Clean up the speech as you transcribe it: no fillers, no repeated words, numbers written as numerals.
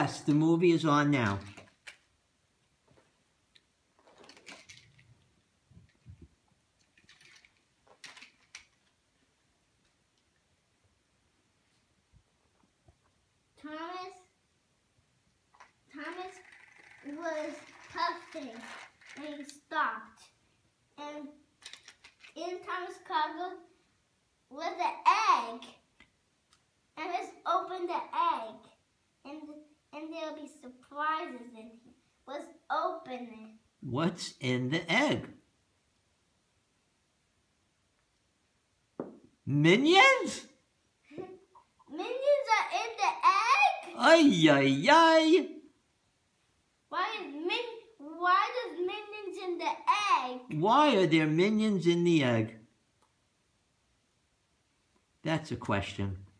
Yes, the movie is on now. Thomas was puffing and he stopped. And in Thomas' cargo was an egg. And let's open the egg. And there'll be surprises in here. Let's open it. What's in the egg? Minions? Minions are in the egg? Ay, ay, ay. Why does minions in the egg? Why are there minions in the egg? That's a question.